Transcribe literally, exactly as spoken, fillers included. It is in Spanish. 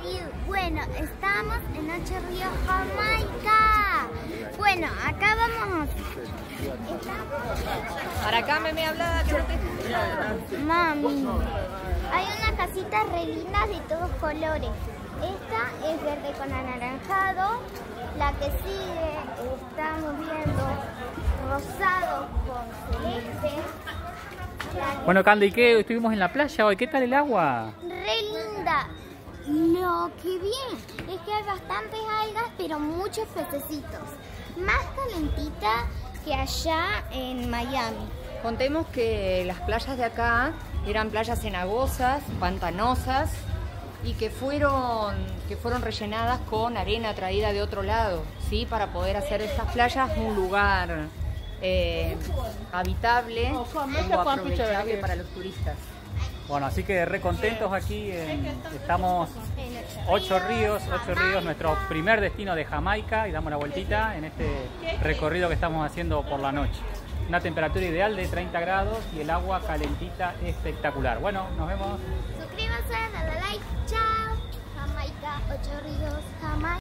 David. Bueno, estamos en Ocho Ríos, Jamaica. Bueno, acá vamos. Estamos... Para acá me, me habla que no te... Mami, hay unas casitas re lindas de todos colores. Esta es verde con anaranjado. La que sigue estamos viendo rosado con celeste. Bueno, Candy, ¿qué? Estuvimos en la playa hoy. ¿Qué tal el agua? Re linda. Lo que bien es que hay bastantes algas, pero muchos pececitos. Más calentita que allá en Miami. Contemos que las playas de acá eran playas cenagosas, pantanosas y que fueron, que fueron rellenadas con arena traída de otro lado, ¿sí? Para poder hacer estas playas un lugar eh, habitable o aprovechable para los turistas. Bueno, así que re contentos aquí. En, estamos Ocho Ríos, Ocho Ríos, nuestro primer destino de Jamaica, y damos la vueltita en este recorrido que estamos haciendo por la noche. Una temperatura ideal de treinta grados y el agua calentita espectacular. Bueno, nos vemos. Suscríbanse, dale like, chao. Jamaica, Ocho Ríos, Jamaica.